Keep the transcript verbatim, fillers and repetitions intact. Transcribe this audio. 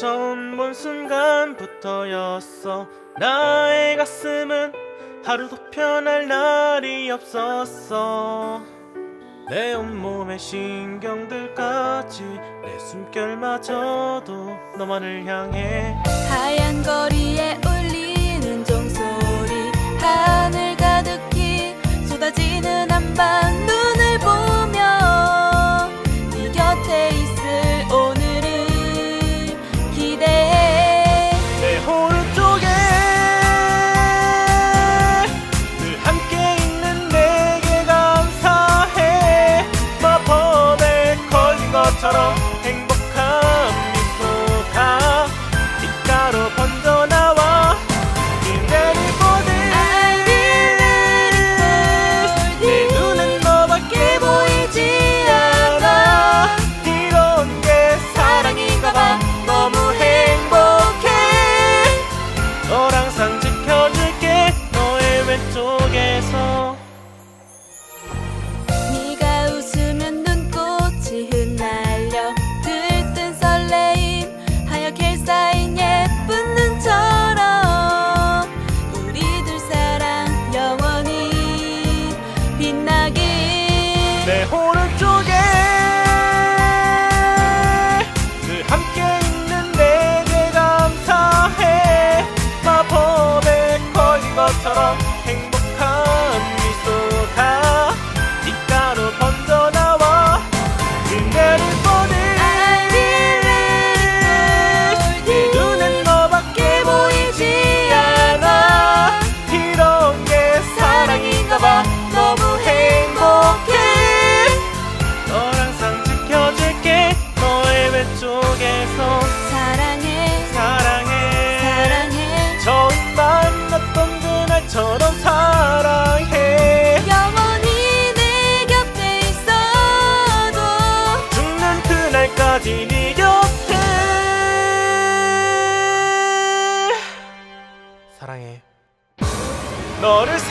처음 본 순간부터였어. 나의 가슴은 하루도 편할 날이 없었어. 내 온몸의 신경들까지 내 숨결마저도 너만을 향해. 하얀 거리에 울리는 종소리, 하늘 가득히 쏟아지는 한방 눈을 보며 네 곁에 있을 오늘을 기대해. 내 오른쪽에 늘 함께 있는 내게 감사해. 마법에 걸린 것처럼 행복한 미소가 귓가로 번져나와. 그대를 보듯 내 눈엔 너밖에 보이지 않아. 이런 게 사랑인가봐. 너무 행복해. 널 항상 지켜줄게. 너의 왼쪽에서. 네가 웃으면 눈꽃이 흩날려 들뜬 설레임, 하얗게 쌓인 예쁜 눈처럼 우리들 사랑 영원히 빛나길. 내 오른쪽에 늘 함께 있는 내게 감사해. 마법에 걸린 것처럼 행복한 미소가 귓가로 번져나와. 그대를 보듯 내 눈엔 너밖에 보이지 않아. 이런 게 사랑인가봐. 너무 행복해. 널 항상 지켜줄게. 너의 왼쪽에서. 사랑해 사랑해 사랑해 처음 만났던 그날처럼 사랑해. 영원히 내 곁에 있어도 죽는 그날까지 네 곁에. 사랑해. 너를